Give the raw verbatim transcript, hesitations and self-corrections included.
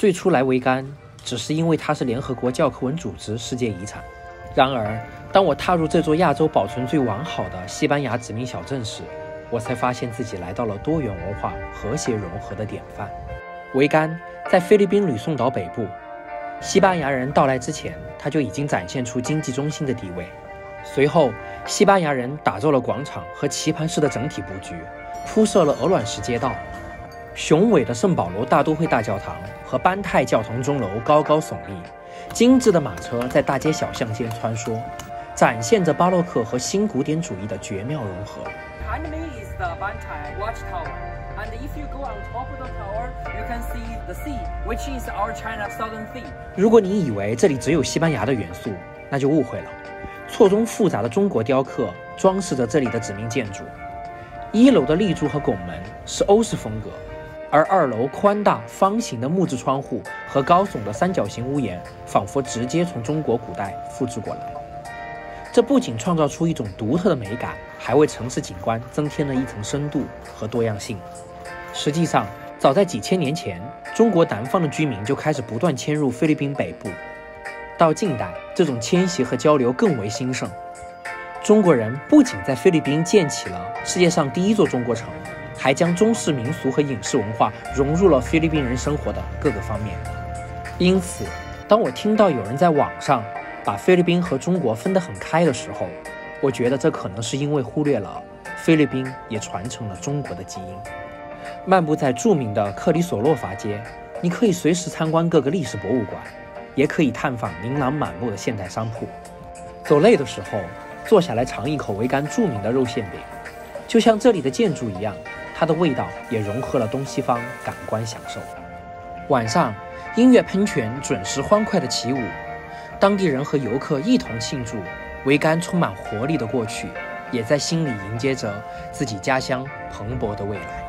最初来维甘，只是因为它是联合国教科文组织世界遗产。然而，当我踏入这座亚洲保存最完好的西班牙殖民小镇时，我才发现自己来到了多元文化和谐融合的典范。维甘在菲律宾吕宋岛北部，西班牙人到来之前，它就已经展现出经济中心的地位。随后，西班牙人打造了广场和棋盘式的整体布局，铺设了鹅卵石街道。雄伟的圣保罗大都会大教堂和班泰教堂钟楼高高耸立，精致的马车在大街小巷间穿梭，展现着巴洛克和新古典主义的绝妙融合。 Behind me is the Bantai Watchtower, and if you go on top of the tower, you can see the sea, which is our China Southern Sea. 如果你以为这里只有西班牙的元素，那就误会了。错综复杂的中国雕刻装饰着这里的殖民建筑。一楼的立柱和拱门是欧式风格，而二楼宽大方形的木质窗户和高耸的三角形屋檐，仿佛直接从中国古代复制过来。这不仅创造出一种独特的美感，还为城市景观增添了一层深度和多样性。实际上，早在几千年前，中国南方的居民就开始不断迁入菲律宾北部。到近代，这种迁徙和交流更为兴盛。中国人不仅在菲律宾建起了世界上第一座中国城，还将中式民俗和饮食文化融入了菲律宾人生活的各个方面。因此，当我听到有人在网上把菲律宾和中国分得很开的时候，我觉得这可能是因为忽略了菲律宾也传承了中国的基因。漫步在著名的克里索洛伐街，你可以随时参观各个历史博物馆，也可以探访琳琅满目的现代商铺。走累的时候，坐下来尝一口维甘著名的肉馅饼，就像这里的建筑一样，它的味道也融合了东西方感官享受。晚上，音乐喷泉准时欢快的起舞，当地人和游客一同庆祝维甘充满活力的过去，也在心里迎接着自己家乡蓬勃的未来。